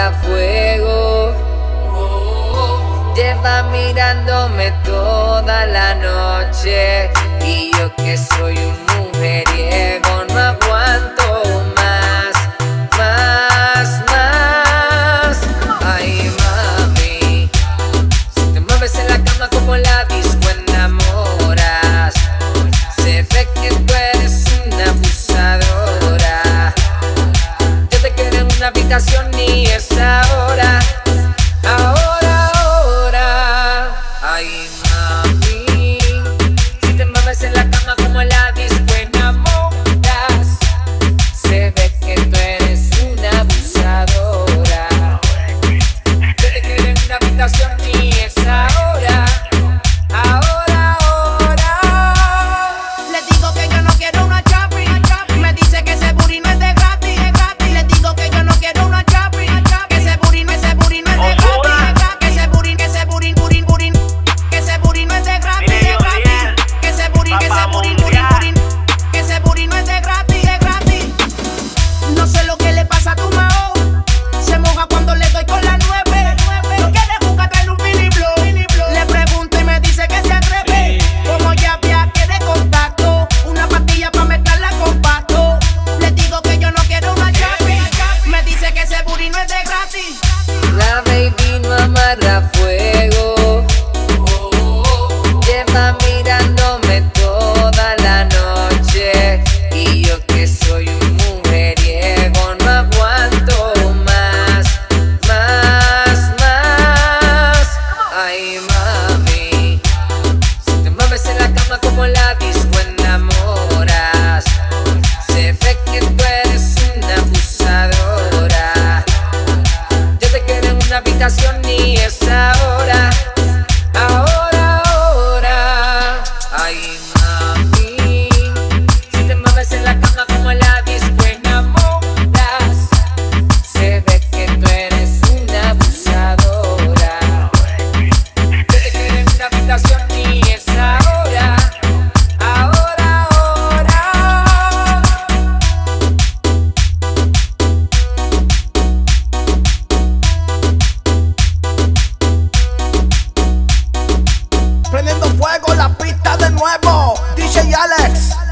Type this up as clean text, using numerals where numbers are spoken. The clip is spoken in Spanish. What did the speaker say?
amarra a fuego. Lleva mirándome toda la noche y yo que soy un mujeriego no aguanto más. Ay mami, si te mueves en la cama como la disco enamoras. Se ve que tú eres una abusadora. Yo te quiero en una habitación y es ahora. Ay mami, si te mueves en la cama como la disco enamoras. Se ve que tú eres una abusadora. Yo te quiero en una habitación y es ahora. Le digo que yo no quiero una chapi. Me dice que ese booty no es de gratis. Le digo que yo no quiero una chapi. Que ese booty no es de gratis. Que ese booty no es de gratis. Que ese booty no es de gratis. No sé lo que le pasa a tu mao. Se moja cuando le doy con la 9. No quiere jugar en un mini blow. Le pregunto y me dice que se atreve. Como ya quiere contacto. Una pastilla pa' mezclarla con pasto. Le digo que yo no quiero una chapi. Me dice que ese booty no es de gratis. La baby no amarra a fuego. Lleva mirándome toda la noche y yo que soy un mujeriego no aguanto más. Ay mami, si te mueves en la cama como la disco enamoras. Se ve que tú eres una abusadora. Yo te quiero en una habitación y es ahora. Ay mami, si te mueves en la cama como la disco enamoras. Se ve que tú eres una abusadora. Yo te quiero en una habitación y es ahora. Prendiendo fuego la pista de nuevo, DJ Alex.